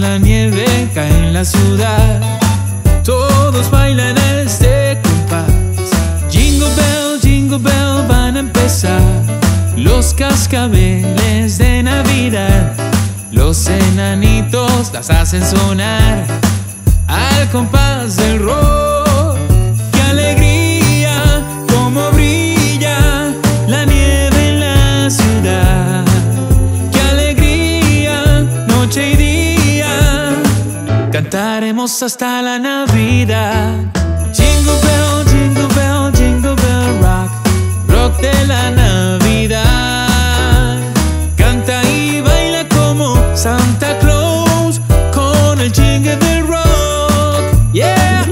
la nieve cae en la ciudad. Todos bailan este compás. Jingle bell, van a empezar los cascabeles de Navidad. Los enanitos las hacen sonar al compás del rock. ¡Qué alegría! ¡Cómo brilla la nieve en la ciudad! ¡Qué alegría! Noche y día cantaremos hasta la Navidad. Jingle bell, jingle bell, jingle bell rock, rock de la Navidad. Canta y baila como Santa Claus con el jingle del rock. Yeah.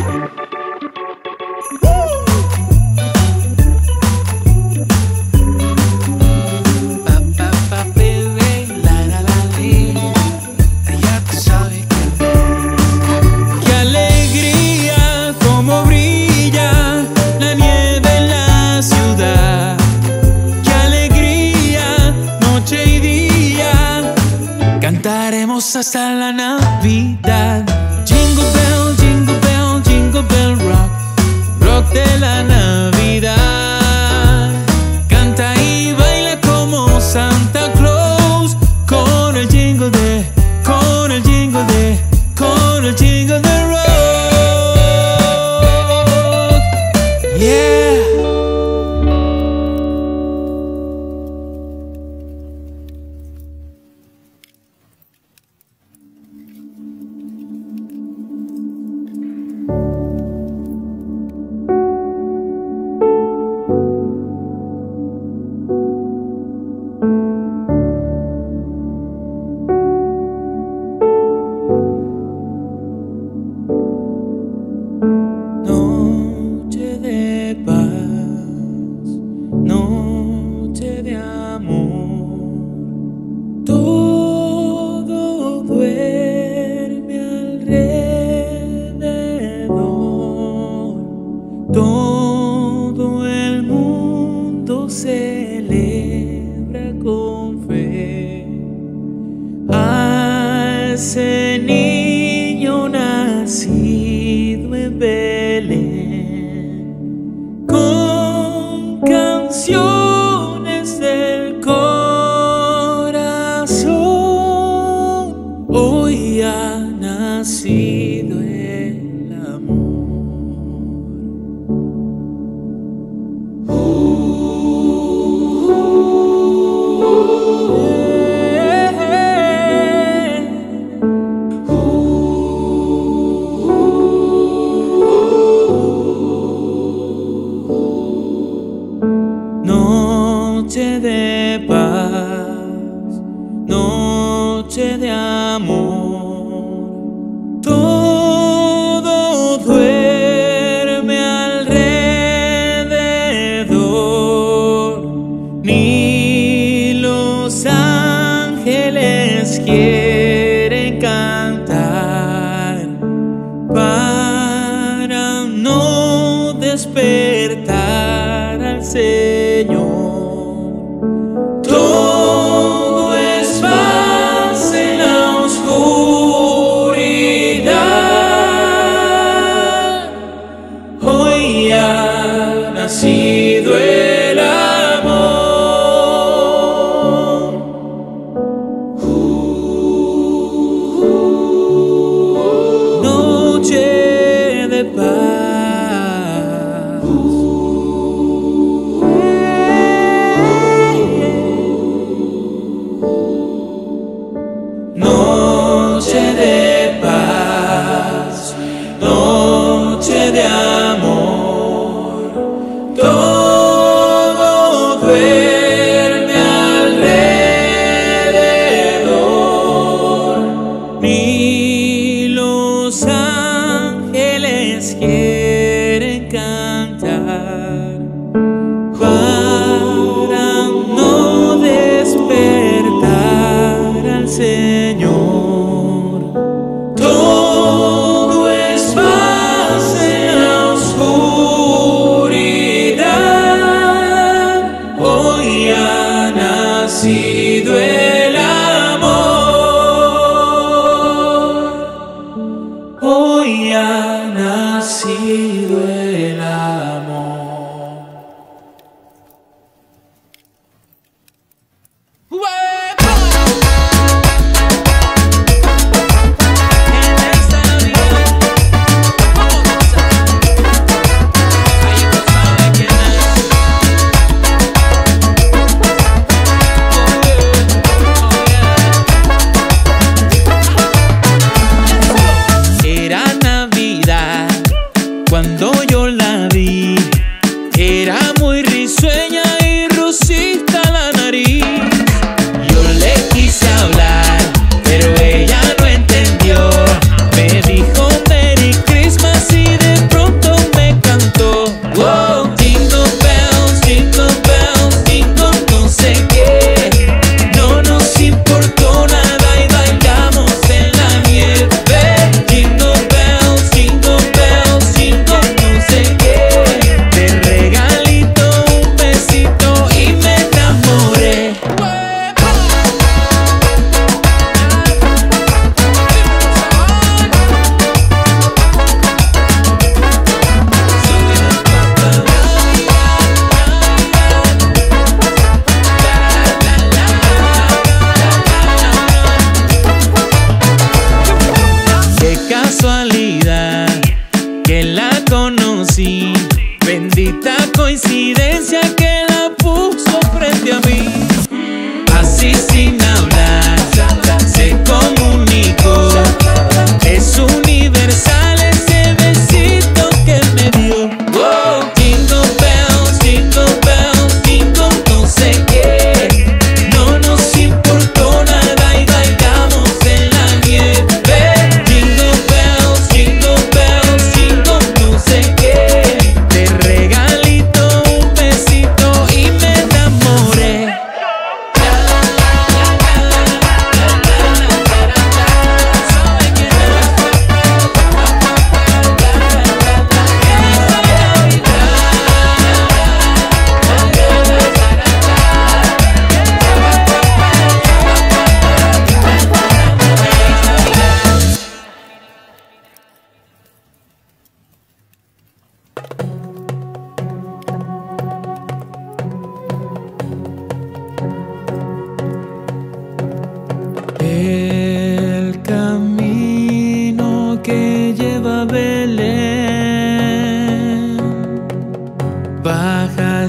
Qué alegría, cómo brilla la nieve en la ciudad. Qué alegría, noche y día cantaremos hasta la Navidad. Jingle bell, jingle bell, jingle bell rock, rock de la Navidad. Canta y baila como Santa Claus con el jingle de, con el jingle de, con el jingle de rock. Yeah. Noche de paz, noche de amor, todo duerme alrededor, todo el mundo celebra con fe a ese niño nacido en Belén, con canciones del corazón. Hoy ha nacido el amor. Noche de paz, noche de amor, todo duerme alrededor, ni los ángeles quieren cantar para no despertar al Señor. Todo es paz en la oscuridad. Hoy ha nacido el amor. Noche de paz. Noche de paz, noche de amor, todo duerme alrededor, ni los ángeles quieren cantar para no despertar al Señor. Todo es paz en la oscuridad. Hoy ha nacido el amor.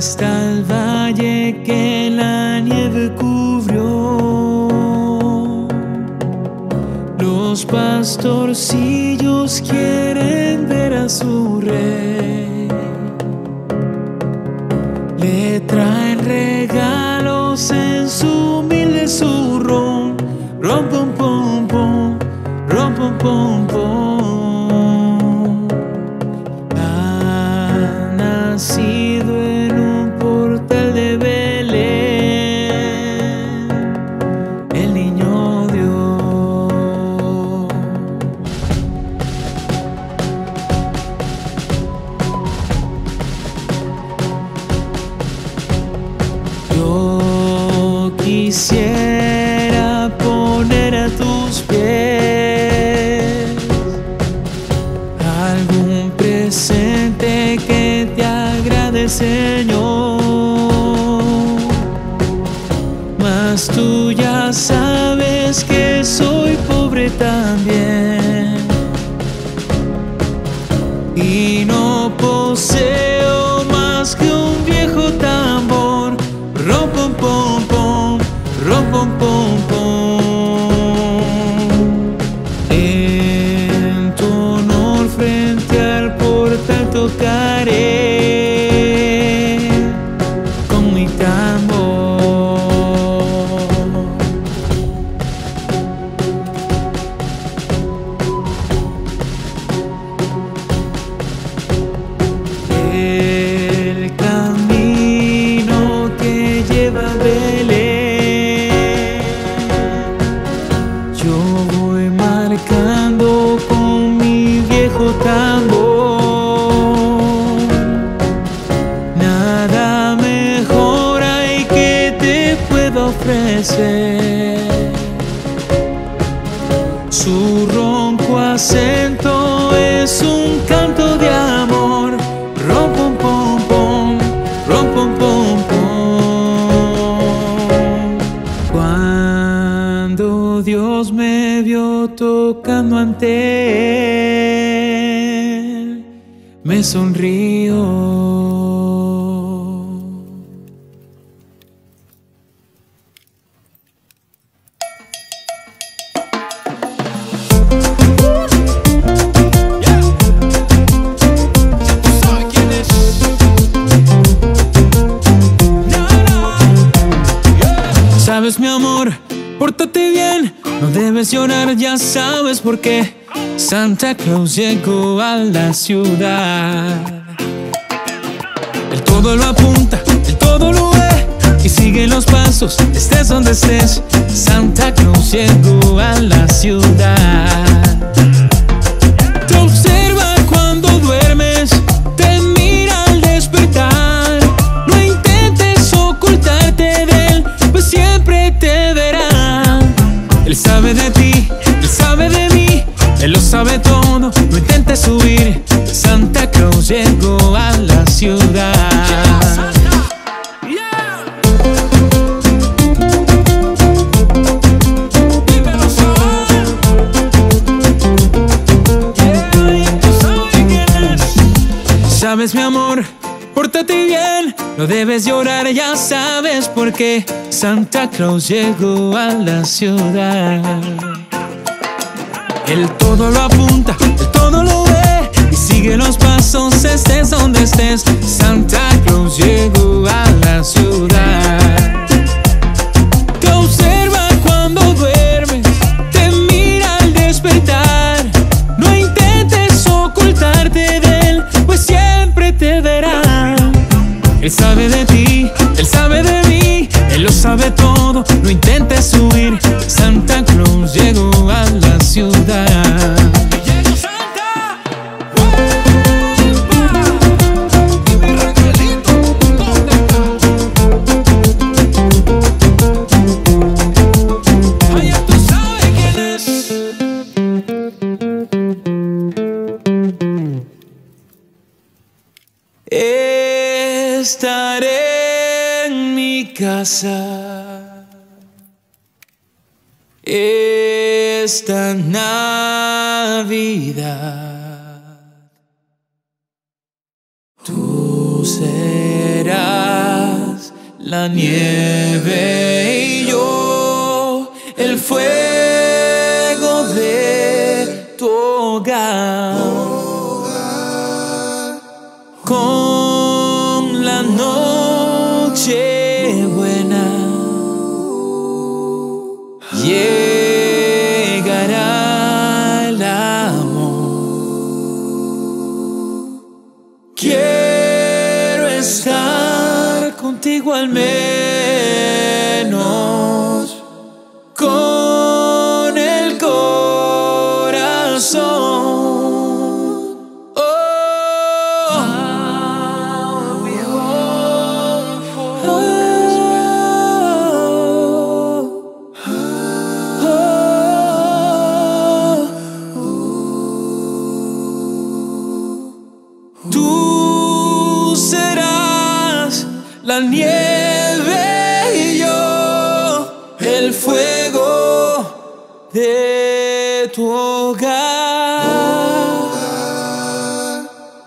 hasta el valle que la nieve cubrió. Los pastorcillos quieren ver a su rey. Le traen regalos en su humilde zurrón. Rom pom pom pom, rom pom pom pom. Ha nacido en un portal de Belén el niño Dios. Yo quisiera poner a tus pies algún presente que te agrade, Señor, mas tú ya sabes que soy pobre también y no poseo más que un viejo tambor. Rom pom pom pom, rom pom pom pom. En tu honor frente al portal tocaré con mi tambor. El camino que lleva a Belén, yo voy marcando con mi viejo tambor. Nada mejor hay que te puedo ofrecer. Su ronco acento es un canto de amor. Rom pom pom pom, rom pom pom pom. Cuando Dios me vio tocando ante él, me sonrió. Sabes, mi amor, pórtate bien, no debes llorar, ya sabes por qué. Santa Claus llegó a la ciudad. Él todo lo apunta, él todo lo ve y sigue los pasos, estés donde estés. Santa Claus llegó a la ciudad. Te observa cuando duermes, te mira al despertar. No intentes ocultarte de él, pues siempre te verá. Él sabe de ti, él sabe de mí, él lo sabe todo, no intentes huir. Santa Claus llegó a la ciudad. Sabes, mi amor, pórtate bien, no debes llorar, ya sabes por qué. Santa Claus llegó a la ciudad. Él todo lo apunta, él todo lo ve y sigue los pasos, estés donde estés. Santa Claus llegó a la ciudad. Te observa cuando duermes, te mira al despertar. No intentes ocultarte de él, pues siempre te verá. Él sabe de ti, él sabe de mí, él lo sabe todo, no intentes huir. Santa Claus llegó a la ciudad. ¡Llegó Santa! ¡Y mi angelito! ¿Dónde está? ¡Ay, ya tú sabes quién es! Estaré en mi casa esta Navidad. Tú serás la nieve y yo, el fuego de tu hogar, con la noche buena llegará el amor. Quiero estar contigo al menos con el corazón. Oh, I'll be home for Christmas. Tú serás la nieve y yo, el fuego de tu hogar,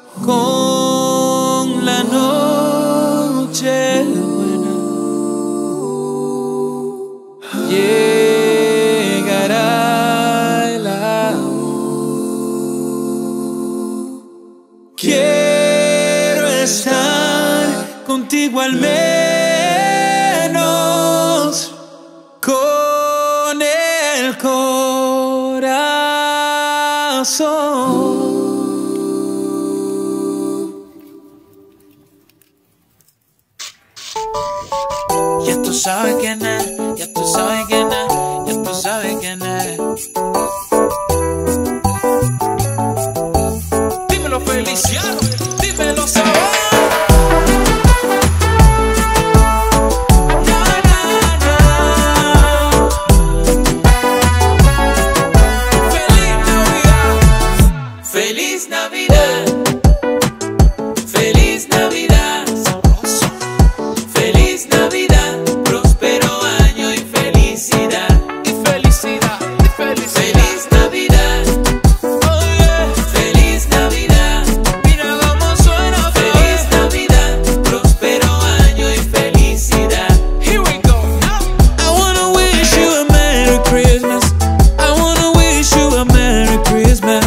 con la noche buena llegará el amor. Quiero estar contigo al menos con el corazón. Ya tú sabes quién es, ya tú sabes quién es, ya tú sabes quién es. Dímelo Feliciano, dímelo Sabor. Feliz Navidad, feliz Navidad, feliz Navidad, próspero año y felicidad, y felicidad, y felicidad. Feliz Navidad, oh yeah. Feliz Navidad, mira cómo suena. Feliz Navidad, próspero año y felicidad. Here we go now. I wanna wish you a Merry Christmas. I wanna wish you a Merry Christmas.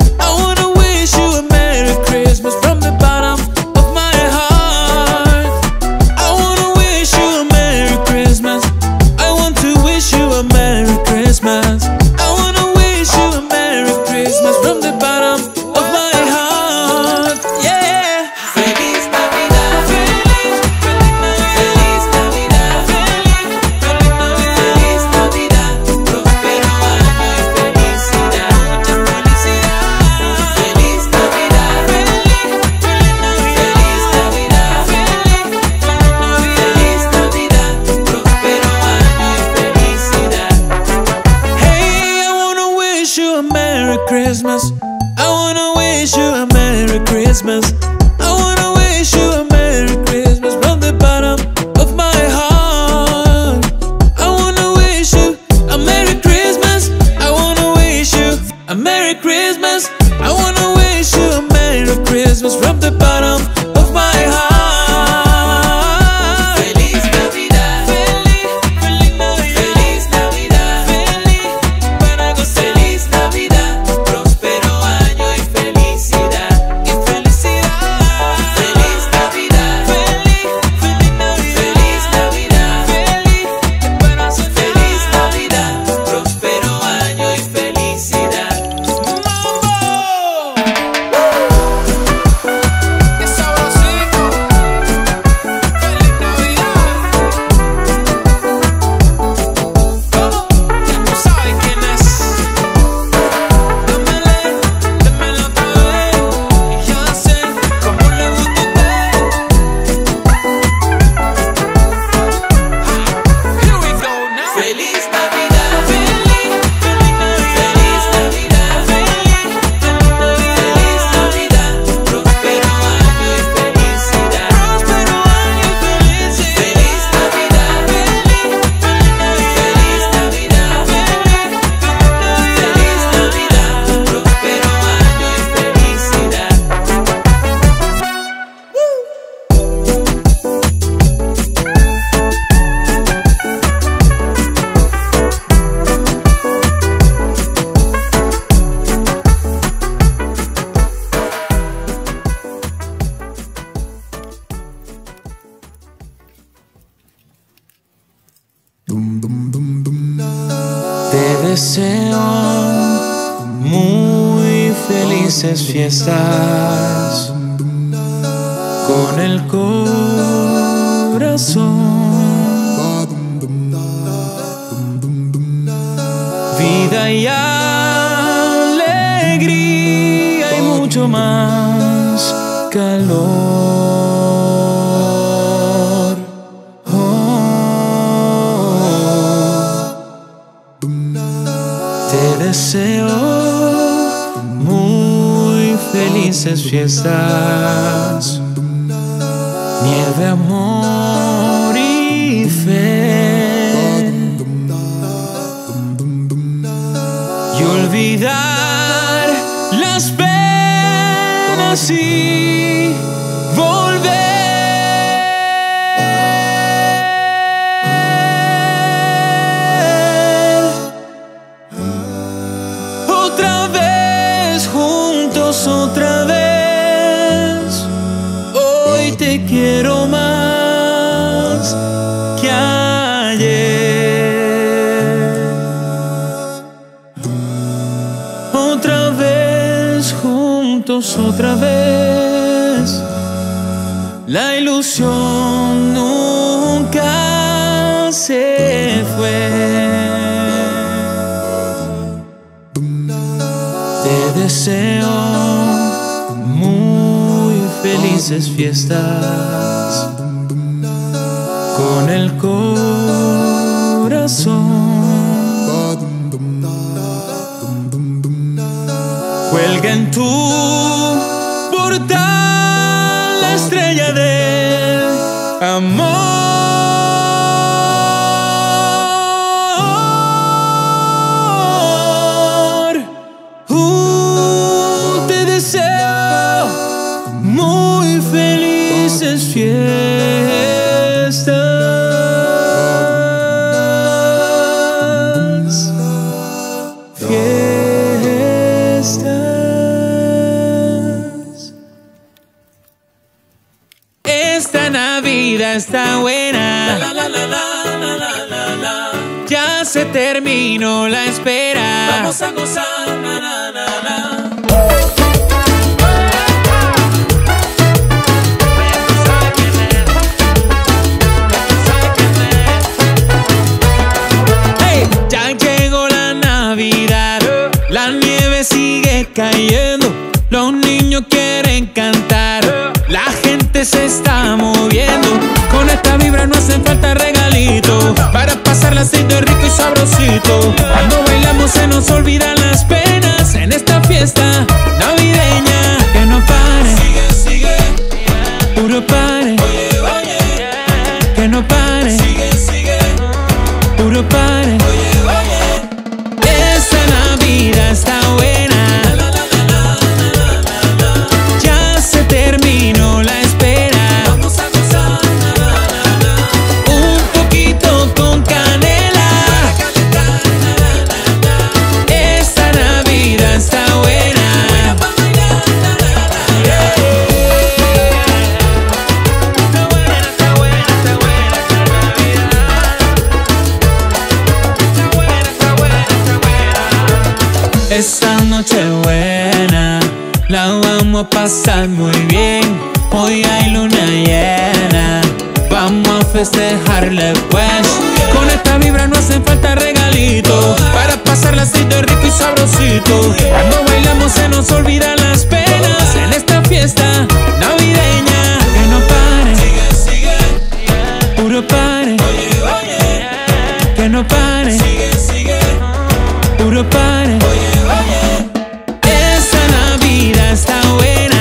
From the bottom of my heart, I wanna wish you a Merry Christmas. I want to wish you a Merry Christmas. I wanna wish you a Merry Christmas from the bottom of my heart. Yeah. Feliz Navidad, feliz, feliz Navidad, feliz, feliz Navidad, feliz Navidad, próspero año y felicidad, mucha felicidad. Feliz Navidad, feliz Navidad, próspero año y felicidad. Hey, I wanna wish you a Merry Christmas. I wanna wish you a Merry Christmas. I wanna wish you a Merry Christmas from the bottom of my heart. I wanna wish you a Merry Christmas. I wanna wish you a Merry Christmas. I wanna wish you a Merry Christmas from the bottom of my heart. Feliz Navidad, feliz, feliz Navidad, feliz Navidad, feliz, para gozar. Feliz Navidad, próspero año y felicidad, y felicidad. Feliz Navidad, feliz, feliz Navidad, feliz Navidad, feliz, para ser. Feliz Navidad, próspero año y felicidad. ¡Mambo! felices fiestas con el corazón. Vida y alegría y mucho más calor. Te deseo muy felices fiestas, nieve, amor y fe, y olvidar las penas y volver otra vez juntos, otra vez. Hoy te quiero más que ayer. Otra vez juntos, otra vez. La ilusión nunca se fue. Te deseo muy felices fiestas con el corazón. Cuelga en tu portal la estrella del amor. Te deseo muy felices fiestas. Esta Navidad está buena, ya se terminó la espera. Vamos a gozar, Hey, ya llegó la Navidad, la nieve sigue cayendo, los niños quieren cantar, la gente se está moviendo. Con esta vibra no hacen falta regalitos para pasarla así de rico y sabrosito. Cuando bailamos se nos olvidan las penas en esta fiesta navideña. Que no pare, sigue, sigue, puro pare. Oye, oye, que no pare, sigue, sigue, puro pare. Oye, oye, esta Navidad está buena. Termino la espera. Vamos a gozar. Un poquito con canela. Esta Navidad está buena. Está buena, está buena, está buena esta Navidad. Está buena, está buena, está buena. Esta noche buena la vamos a pasar muy bien. Hoy hay luna llena, vamos a festejarle pues. Con esta vibra no hacen falta regalitos para pasarla así de rico y sabrosito. Cuando bailamos se nos olvidan las penas en esta fiesta navideña. Que no pare, sigue, sigue, puro pare. Oye, oye, que no pare, sigue, sigue, puro pare. Oye, oye, está buena,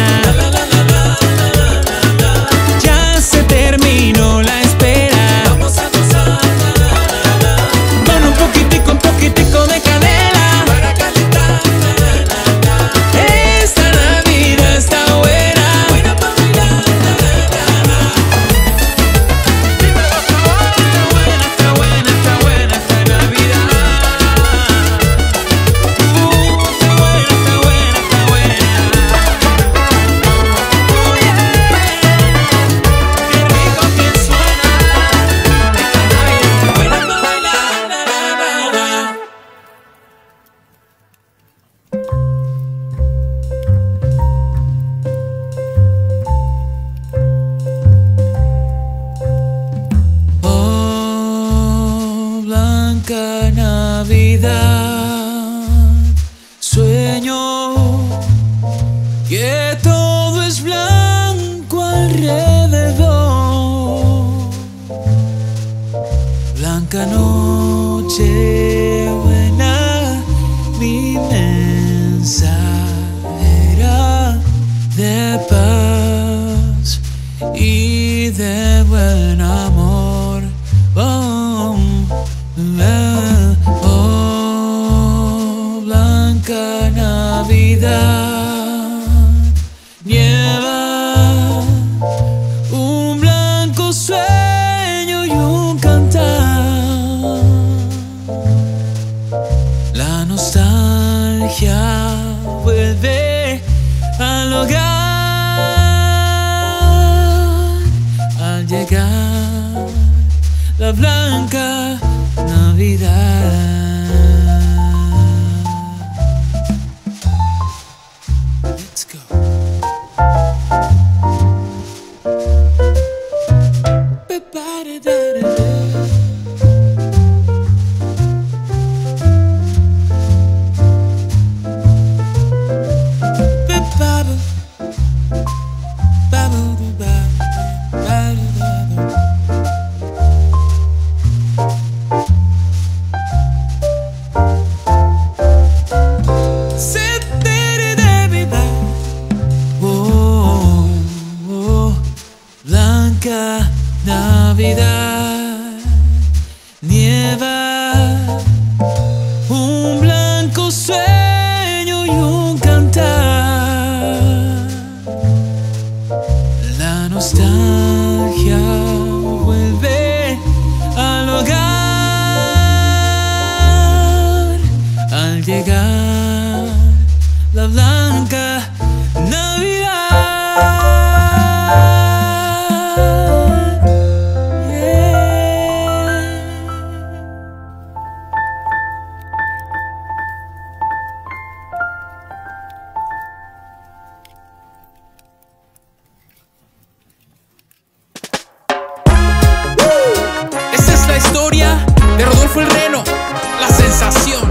ya se terminó la espera. Vamos a gozar con un poquitico de canela para calentar. Esta Navidad está buena. de buen amor. Oh, oh, blanca Navidad, nieva un blanco sueño y un cantar. La nostalgia vuelve al hogar al llegar la blanca Navidad. Let's go. Blanca Navidad, nieva un blanco sueño y un cantar. La nostalgia vuelve al hogar al llegar la blanca Navidad. La historia de Rodolfo el Reno, la sensación.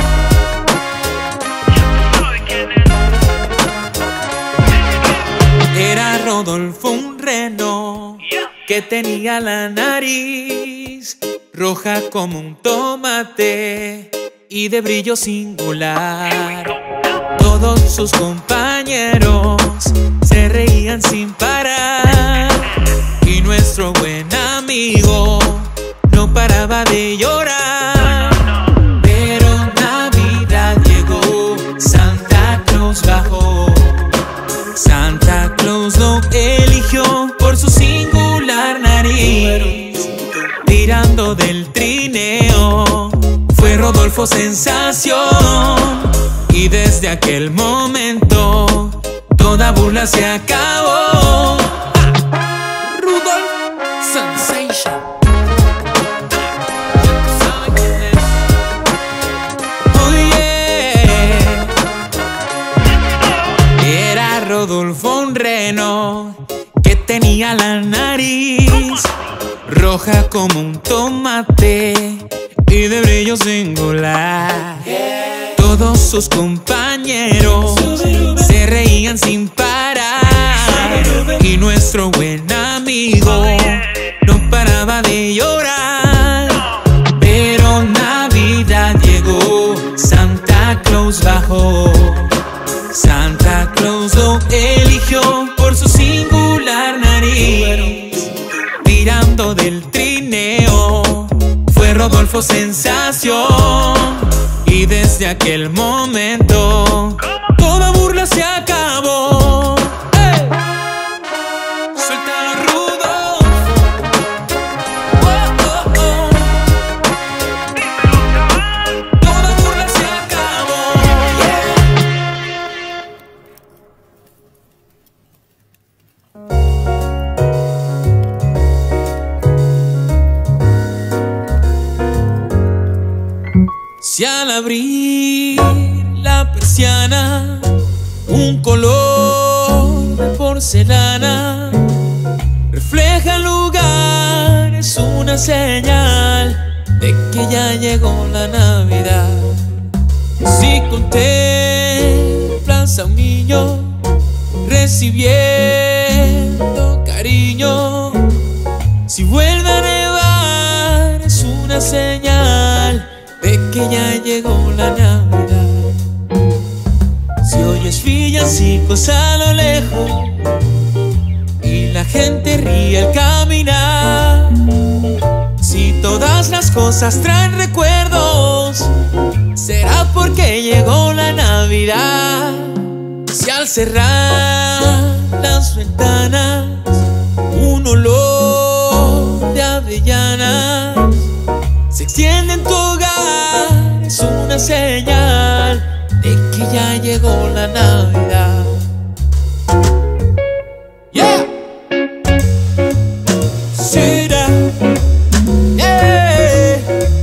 Era Rodolfo un reno que tenía la nariz roja como un tomate y de brillo singular. Todos sus compañeros se reían sin parar y nuestro buen amigo no paraba de llorar. Pero Navidad llegó, Santa Claus bajó. Santa Claus lo eligió por su singular nariz. Tirando del trineo fue Rodolfo sensación. Y desde aquel momento toda burla se acabó. Rudolph Sensation. Rodolfo un reno que tenía la nariz roja como un tomate y de brillo singular. Todos sus compañeros se reían sin parar y nuestro buen amigo no paraba de llorar. Pero Navidad llegó, Santa Claus bajó. Santa Claus lo eligió por su singular nariz. Tirando del trineo fue Rodolfo sensación. Y desde aquel momento toda burla se acabó. ¡Hey! Suéltalo, Rudolph. Oh, oh, oh. Toda burla se acabó. Yeah. Si al abrir la persiana un color de porcelana refleja el lugar, es una señal de que ya llegó la Navidad. Si contemplas a un niño recibiendo cariño, si vuelve a nevar es una señal de que ya llegó la Navidad. Si oyes villancicos a lo lejos y la gente ríe al caminar. Si todas las cosas traen recuerdos, será porque llegó la Navidad. Si al cerrar las ventanas un olor de avellanas se extiende en tu hogar, es una señal de que ya llegó la Navidad. Yeah. Será. Yeah.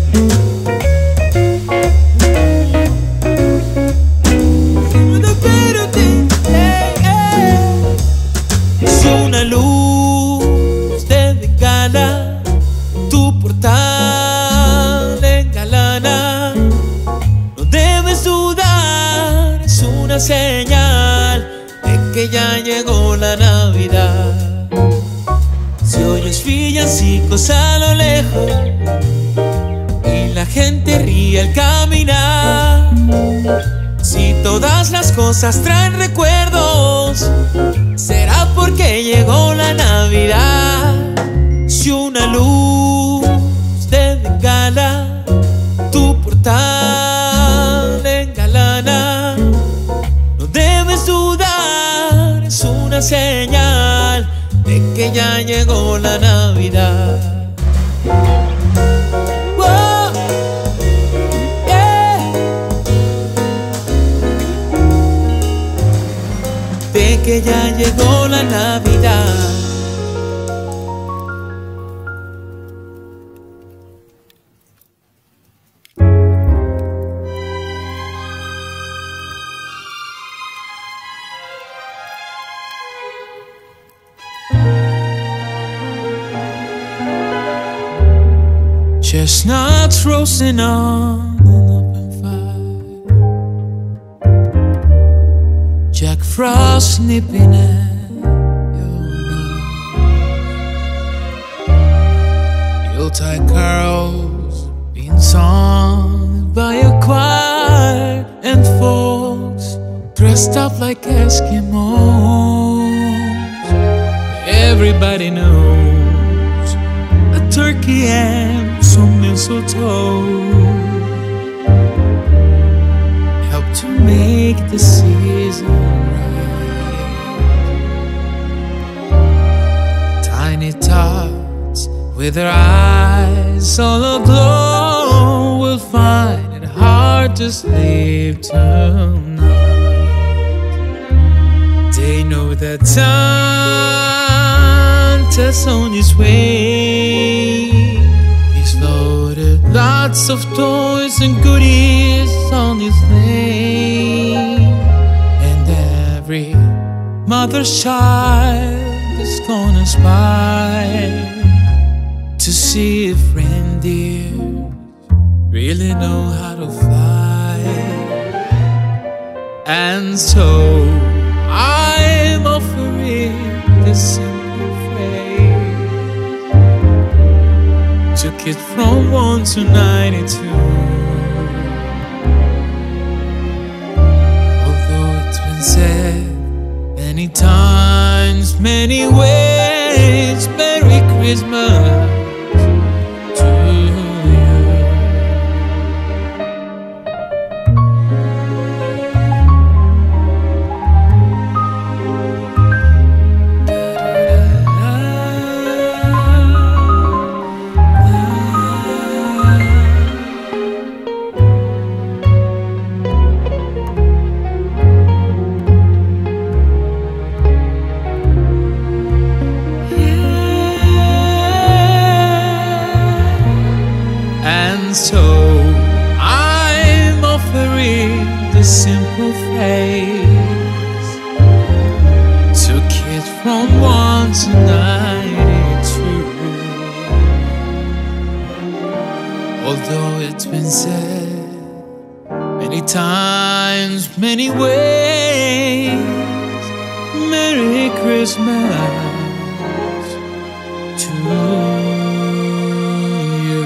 Es una luz de bengala, tu portal engalana. No debes dudar, es una señal de que ya llegó la Navidad. Si oyes villancicos a lo lejos y la gente ríe al caminar, si todas las cosas traen recuerdos, será porque llegó la Navidad. Si una luz de bengala, tu portal engalana, no debes dudar, es una señal de que ya llegó la Navidad. Wow, yeah. De que ya llegó la Navidad. Chestnuts roasting on an open fire, Jack Frost nipping at your nose, Yuletide carols being sung by a choir, and folks dressed up like Eskimos. Everybody knows a turkey and some mistletoe help to make the season right. Tiny tots with their eyes all aglow will find it hard to sleep tonight. They know that Santa's on his way. Loaded lots of toys and goodies on his sleigh, and every mother's child is gonna spy to see if reindeer really know how to fly. And so I'm offering this simple phrase to kids from 1 to 92. Although it's been said many times, many ways, Merry Christmas to so I'm offering this simple phrase to kids from 1 to 92. Although it's been said many times, many ways, Merry Christmas to you.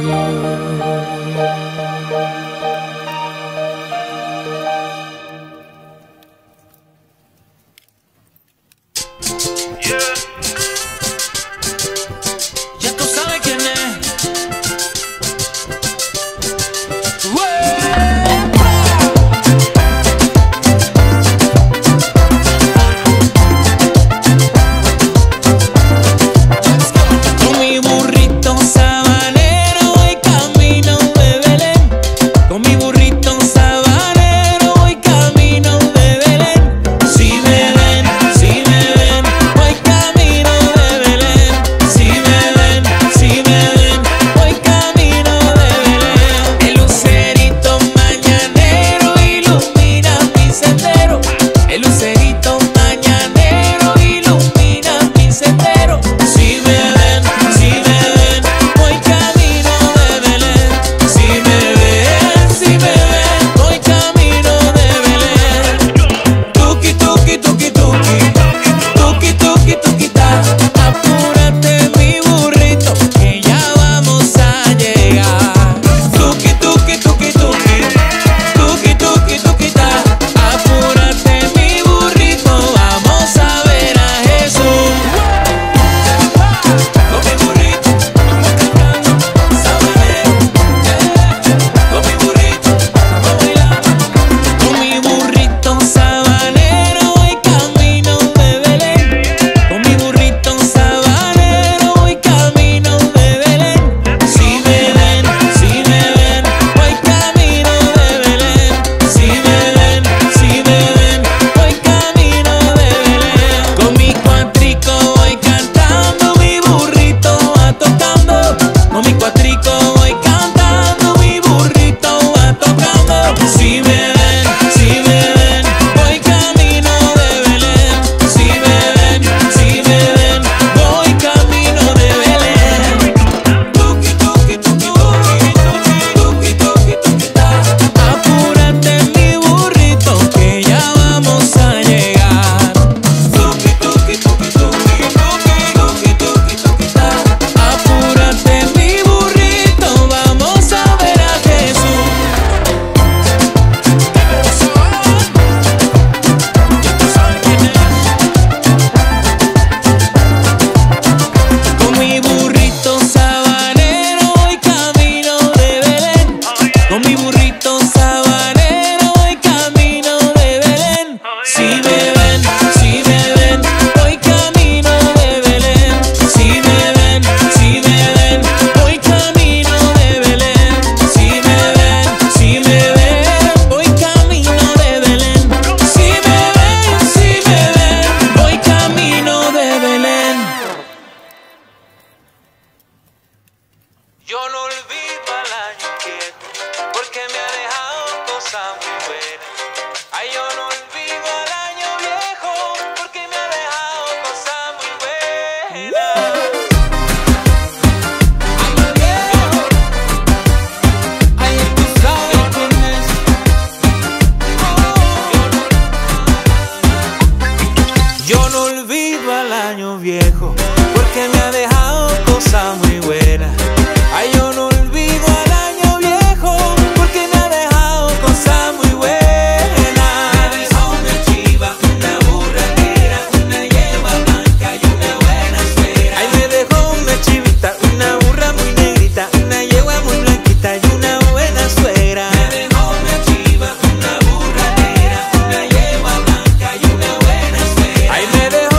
Yo no olvido al año viejo porque me ha dejado cosas muy buenas. Ay, yo no olvido al año viejo porque me ha dejado cosas muy buenas. Me dejó una chiva, una burra negra, una yegua blanca y una buena suegra. Ay, me dejó una chivita, una burra muy negrita, una yegua muy blanquita y una buena suegra. Me dejó una chiva, una burra negra, una yegua blanca y una buena suegra. Ay, me dejó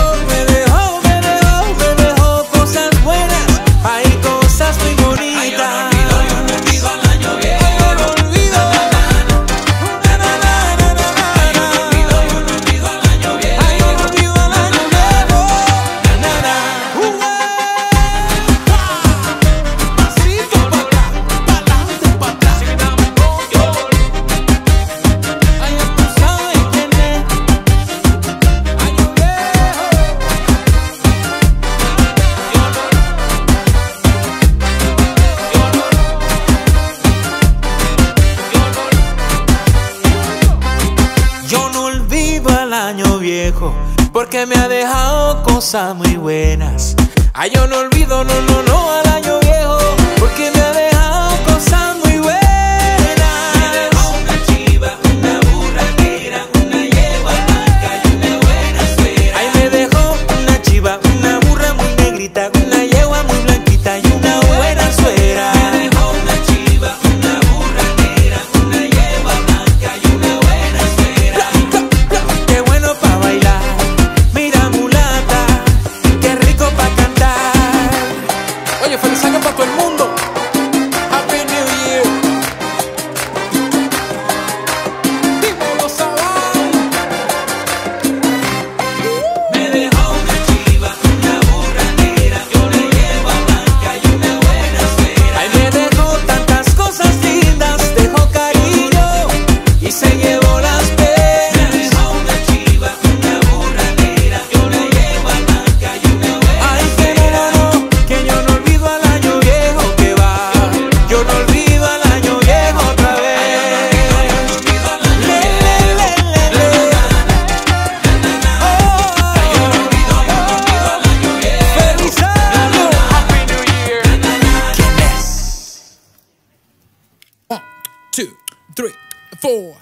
cosas buenas, hay cosas muy bonitas. Ay, yo no olvido al año viejo. Yo no olvido. Ay, yo no olvido al año viejo. Ay, yo no olvido al año viejo. Pasito para acá, pa'lante para atrás. Ay, tú sabes quién es. Año viejo. Yo no olvido al año viejo porque me ha dejado cosas muy buenas. Ay, yo no olvido, no al año viejo porque me ha dejado cosas muy buenas. Me dejó una chiva, una burra negra, una yegua blanca y una buena suegra. Ay, me dejó una chiva, una burra muy negrita, una yegua muy blanquita y una buena suegra. Me dejó una chiva, una burra negra, una yegua blanca y una buena suegra. Qué bueno pa' bailar, mira mulata, qué rico pa' cantar. Oye, feliz año para todo el mundo. Happy New Year. Dímelo, Sabán. Me dejó una chiva, una burra negra, una yegua blanca y una buena suegra. Ay, me dejó tantas cosas lindas, dejó cariño y se llevó las penas. Me dejó una chiva, una burra negra, una yegua blanca y una buena suegra. Ay, que yo no olvido al año viejo que va. Yo no olvido al año viejo otra vez. ¡Feliz año! Happy New Year. ¿Quién es? 1, 2, 3, 4.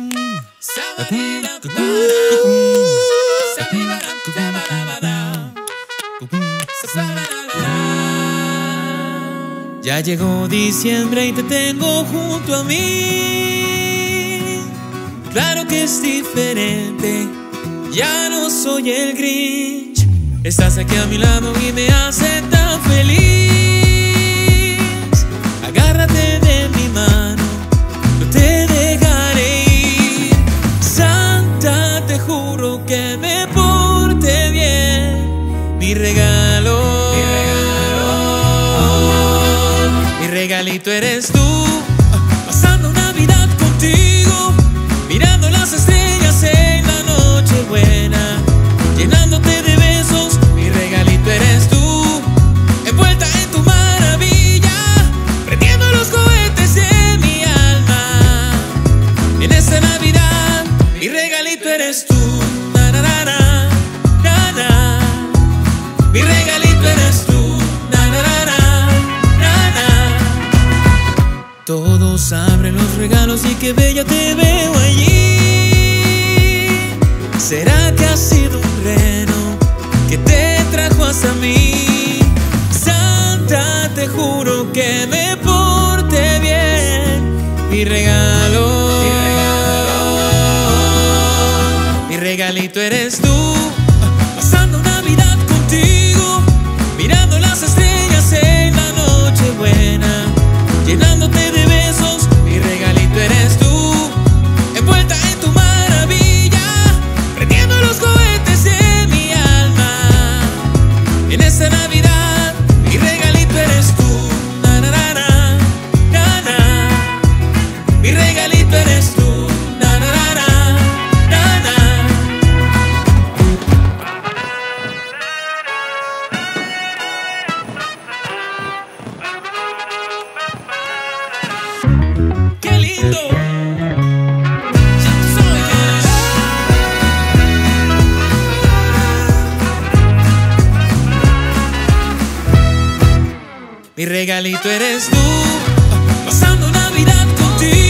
Ya llegó diciembre y te tengo junto a mí. Claro que es diferente, ya no soy el Grinch. Estás aquí a mi lado y me hace tan feliz. Agárrate de mi mano, no te dejaré ir. Santa, te juro que me porte bien. Mi regalo, mi regalito eres tú. Pasando Navidad contigo, mirando las estrellas en la noche buena, llenándote de besos. Mi regalito eres tú, envuelta en tu maravilla, prendiendo los cohetes de mi alma. En esta Navidad, mi regalito eres tú. Na, na, na, na, na, na. Mi regalito eres tú. Na, na, na, na, na, na. Todos abren los regalos y qué bella te veo allí. ¿Será que ha sido un reno que te trajo hasta mí? Santa, te juro que me porte bien. Mi regalo, mi regalito eres tú. Pasando Navidad contigo, mirando las estrellas en la noche buena, llenándote de besos. Mi regalito eres tú, envuelta en tu maravilla, prendiendo los cohetes de mi alma. En esta Navidad, mi regalito eres tú. Na, na, na, na, na, na. Mi regalito eres tú. Na, na, na, na, na, na. Mi regalito eres tú, pasando Navidad contigo.